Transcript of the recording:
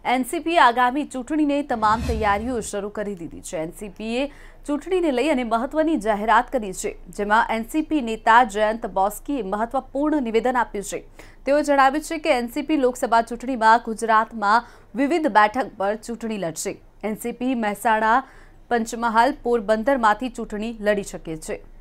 એનસીપીએ આગામી ચૂંટણીની તમામ તૈયારીઓ શરૂ કરી દીધી છે। એનસીપીએ ચૂંટણીને લઈ અને મહત્વની જાહેરાત કરી છે, જેમાં એનસીપી નેતા જયંત બોસ્કીએ મહત્વપૂર્ણ નિવેદન આપ્યું છે। તેઓ જણાવ્યું છે કે એનસીપી લોકસભા ચૂંટણીમાં ગુજરાતમાં વિવિધ બેઠક પર ચૂંટણી લડશે। એનસીપી મહેસાણા, પંચમહાલ, પોરબંદરમાંથી ચૂંટણી લડી શકે છે।